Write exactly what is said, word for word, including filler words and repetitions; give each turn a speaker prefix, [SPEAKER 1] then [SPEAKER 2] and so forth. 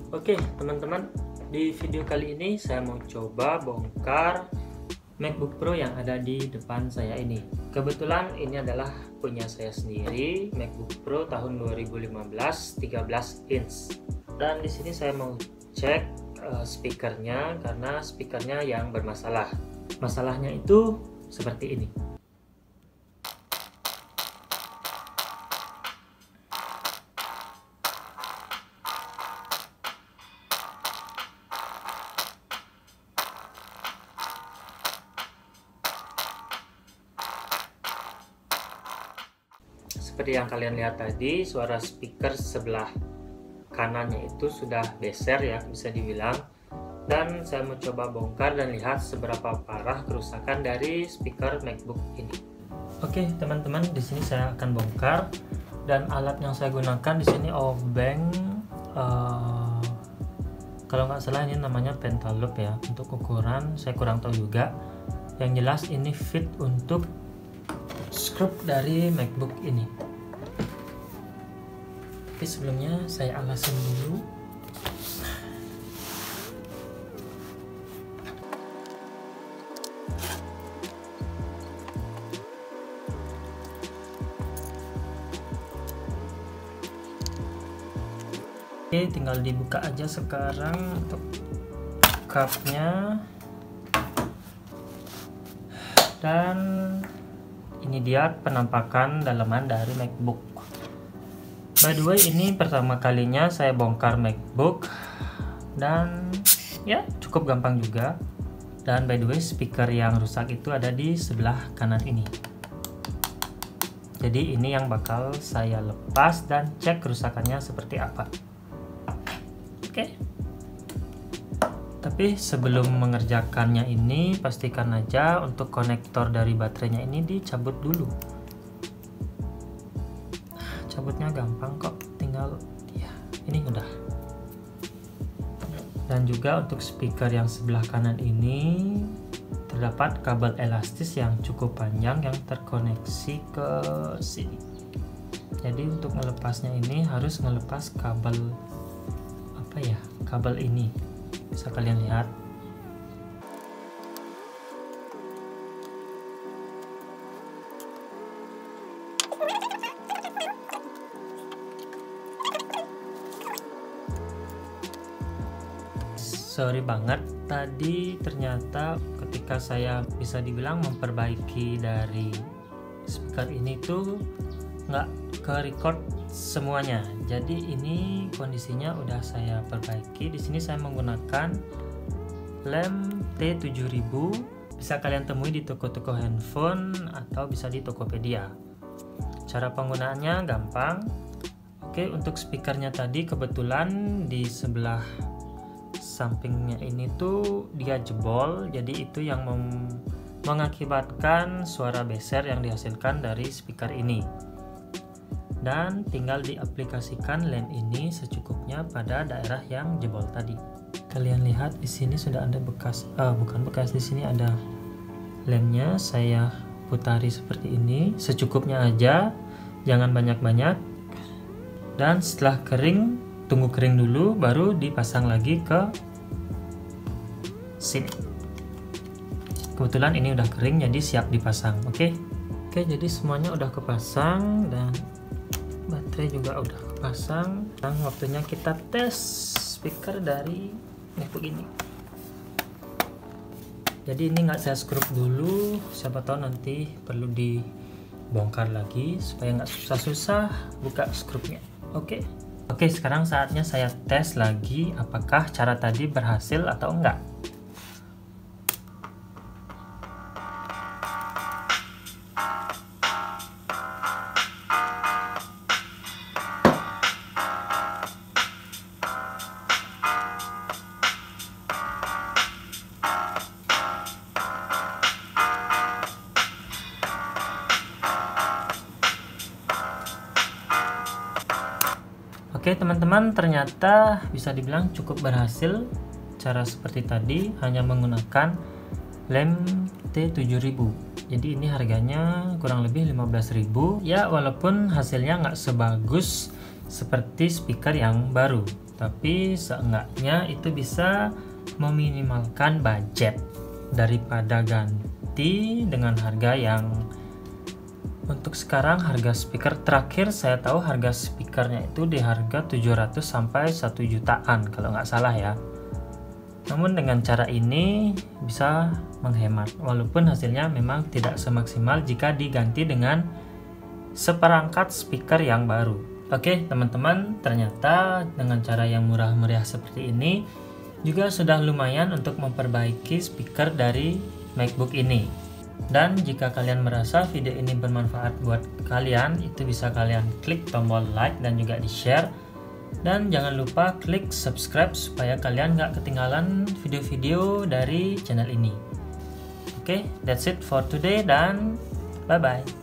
[SPEAKER 1] Oke teman-teman, di video kali ini saya mau coba bongkar MacBook Pro yang ada di depan saya ini. Kebetulan ini adalah punya saya sendiri, MacBook Pro tahun dua ribu lima belas tiga belas inch. Dan di sini saya mau cek uh, speakernya karena speakernya yang bermasalah. Masalahnya itu seperti ini. Seperti yang kalian lihat tadi, suara speaker sebelah kanannya itu sudah beser ya, bisa dibilang. Dan saya mau coba bongkar dan lihat seberapa parah kerusakan dari speaker MacBook ini. Oke teman-teman, di sini saya akan bongkar, dan alat yang saya gunakan di sini Obank. Uh, kalau nggak salah ini namanya Pentaloop ya. Untuk ukuran saya kurang tahu juga. Yang jelas ini fit untuk skrup dari MacBook ini. Tapi sebelumnya saya alasin dulu. Oke, tinggal dibuka aja sekarang untuk cupnya. Dan ini dia penampakan dalaman dari MacBook. By the way, ini pertama kalinya saya bongkar MacBook, dan ya cukup gampang juga. Dan by the way, speaker yang rusak itu ada di sebelah kanan ini. Jadi ini yang bakal saya lepas dan cek kerusakannya seperti apa. Oke. Tapi sebelum mengerjakannya ini, pastikan aja untuk konektor dari baterainya ini dicabut dulu. Cabutnya gampang kok, tinggal ya ini udah. Dan juga untuk speaker yang sebelah kanan ini terdapat kabel elastis yang cukup panjang yang terkoneksi ke sini. Jadi untuk melepasnya ini harus ngelepas kabel apa ya, kabel ini. Bisa kalian lihat. Sorry banget, tadi ternyata ketika saya bisa dibilang memperbaiki dari speaker ini tuh nggak ke record semuanya. Jadi ini kondisinya udah saya perbaiki. Di sini saya menggunakan lem T tujuh ribu, bisa kalian temui di toko-toko handphone atau bisa di Tokopedia. Cara penggunaannya gampang. Oke, untuk speakernya tadi kebetulan di sebelah sampingnya ini tuh dia jebol, jadi itu yang mengakibatkan suara beser yang dihasilkan dari speaker ini. Dan tinggal diaplikasikan lem ini secukupnya pada daerah yang jebol tadi. Kalian lihat di sini sudah ada bekas, ah, bukan bekas, di sini ada lemnya. Saya putari seperti ini, secukupnya aja, jangan banyak-banyak. Dan setelah kering, tunggu kering dulu, baru dipasang lagi ke sini. Kebetulan ini udah kering, jadi siap dipasang. Oke, oke, jadi semuanya udah kepasang dan baterai juga udah kepasang. Sekarang waktunya kita tes speaker dari MacBook ini. Jadi ini nggak saya skrup dulu, siapa tahu nanti perlu dibongkar lagi supaya nggak susah-susah buka skrupnya. Oke. Oke, sekarang saatnya saya tes lagi apakah cara tadi berhasil atau enggak. Oke teman-teman, ternyata bisa dibilang cukup berhasil. Cara seperti tadi hanya menggunakan lem T tujuh ribu. Jadi ini harganya kurang lebih lima belas ribu. Ya walaupun hasilnya nggak sebagus seperti speaker yang baru. tapi seenggaknya itu bisa meminimalkan budget daripada ganti dengan harga yang untuk sekarang. Harga speaker terakhir saya tahu harga speakernya itu di harga tujuh ratus sampai satu jutaan kalau nggak salah ya. Namun dengan cara ini bisa menghemat, walaupun hasilnya memang tidak semaksimal jika diganti dengan seperangkat speaker yang baru. Oke teman-teman, ternyata dengan cara yang murah meriah seperti ini juga sudah lumayan untuk memperbaiki speaker dari MacBook ini. Dan jika kalian merasa video ini bermanfaat buat kalian, itu bisa kalian klik tombol like dan juga di share. Dan jangan lupa klik subscribe supaya kalian gak ketinggalan video-video dari channel ini. Oke, okay, that's it for today dan bye-bye.